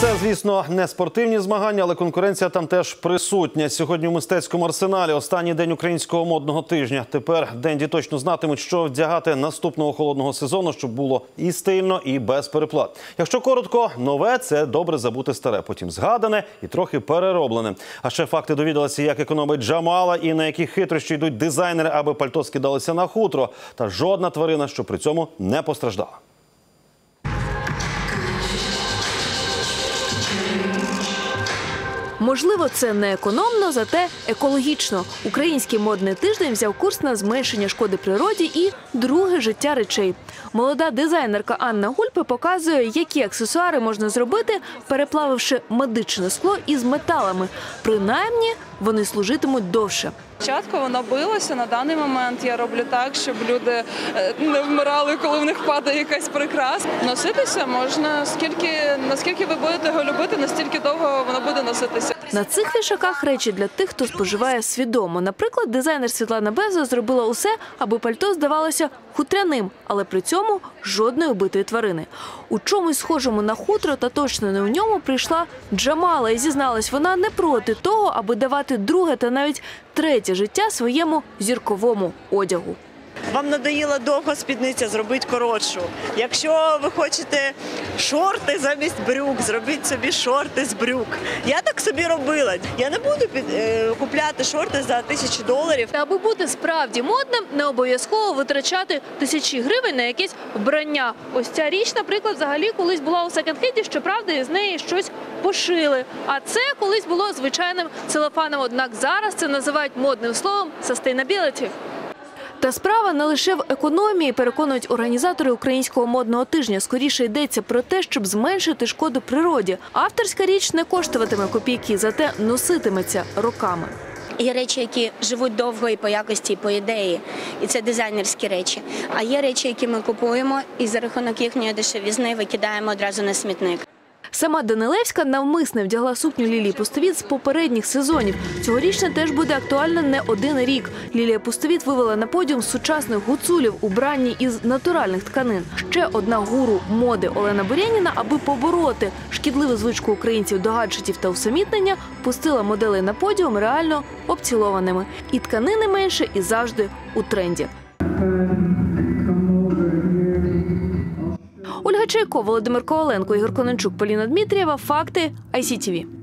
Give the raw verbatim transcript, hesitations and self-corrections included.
Це, звісно, не спортивні змагання, але конкуренція там теж присутня. Сьогодні у мистецькому арсеналі останній день українського модного тижня. Тепер денді точно знатимуть, що вдягати наступного холодного сезону, щоб було і стильно, і без переплат. Якщо коротко, нове – це добре забути старе, потім згадане і трохи перероблене. А ще факти довідалися, як економить Джамала і на які хитрощі йдуть дизайнери, аби пальто скидалося на хутро. Та жодна тварина, що при цьому не постраждала. Можливо, це не економно, зате екологічно. Український модний тиждень взяв курс на зменшення шкоди природі і друге життя речей. Молода дизайнерка Анна Гульпе показує, які аксесуари можна зробити, переплавивши медичне скло із металами. Принаймні, вони служитимуть довше. Спочатку воно билося, на даний момент я роблю так, щоб люди не вмирали, коли в них падає якась прикраса. Носитися можна, скільки, наскільки ви будете його любити, настільки довго воно буде носитися. На цих вішаках речі для тих, хто споживає свідомо. Наприклад, дизайнер Світлана Безо зробила усе, аби пальто здавалося хутряним, але при цьому жодної убитої тварини. У чомусь схожому на хутро та точно не у ньому прийшла Джамала і зізналась, вона не проти того, аби давати друге та навіть третє життя своєму зірковому одягу. Вам надоїла довга спідниця, зробіть коротшу. Якщо ви хочете шорти замість брюк, зробіть собі шорти з брюк. Я так собі робила. Я не буду під, е, купляти шорти за тисячі доларів. Аби бути справді модним, не обов'язково витрачати тисячі гривень на якесь вбрання. Ось ця річ, наприклад, взагалі колись була у секонд-хенді, щоправда, із неї щось пошили. А це колись було звичайним целофаном, однак зараз це називають модним словом «sustainability». Та справа не лише в економії, переконують організатори українського модного тижня. Скоріше йдеться про те, щоб зменшити шкоду природі. Авторська річ не коштуватиме копійки, зате носитиметься роками. Є речі, які живуть довго і по якості, і по ідеї, і це дизайнерські речі. А є речі, які ми купуємо і за рахунок їхньої дешевізни викидаємо одразу на смітник. Сама Данилевська навмисне вдягла сукню Лілії Пустовіт з попередніх сезонів. Цьогорічна теж буде актуальна не один рік. Лілія Пустовіт вивела на подіум сучасних гуцулів, убранні із натуральних тканин. Ще одна гуру моди Олена Бурєніна, аби побороти шкідливу звичку українців до гаджетів та усамітнення, пустила моделей на подіум реально обцілованими. І тканини менше, і завжди у тренді. Ольга Чайко, Володимир Коваленко, Ігор Конончук, Поліна Дмитрієва. Факти ай сі ті ві.